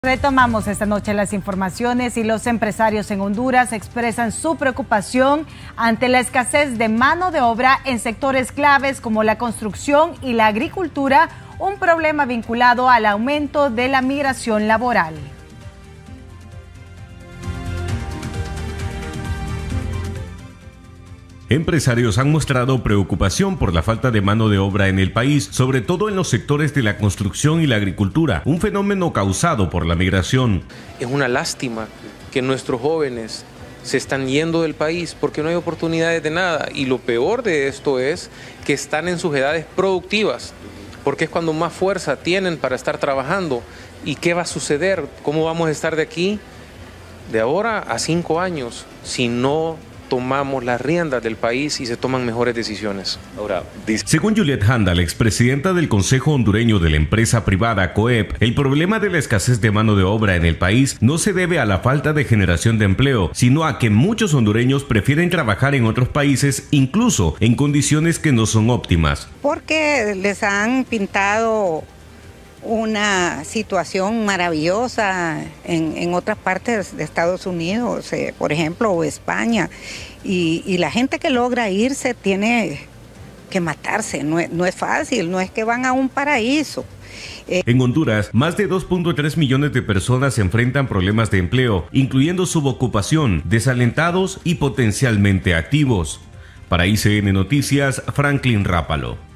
Retomamos esta noche las informaciones y los empresarios en Honduras expresan su preocupación ante la escasez de mano de obra en sectores claves como la construcción y la agricultura, un problema vinculado al aumento de la migración laboral. Empresarios han mostrado preocupación por la falta de mano de obra en el país, sobre todo en los sectores de la construcción y la agricultura, un fenómeno causado por la migración. Es una lástima que nuestros jóvenes se están yendo del país porque no hay oportunidades de nada, y lo peor de esto es que están en sus edades productivas, porque es cuando más fuerza tienen para estar trabajando. ¿Y qué va a suceder? ¿Cómo vamos a estar de aquí, de ahora a 5 años, si no tomamos las riendas del país y se toman mejores decisiones? Según Juliet Handal, expresidenta del Consejo Hondureño de la empresa privada COEP, el problema de la escasez de mano de obra en el país no se debe a la falta de generación de empleo, sino a que muchos hondureños prefieren trabajar en otros países, incluso en condiciones que no son óptimas. Porque les han pintado una situación maravillosa en otras partes de Estados Unidos, por ejemplo, o España, y la gente que logra irse tiene que matarse, no es fácil, no es que van a un paraíso. En Honduras, más de 2.3 millones de personas enfrentan problemas de empleo, incluyendo subocupación, desalentados y potencialmente activos. Para ICN Noticias, Franklin Rápalo.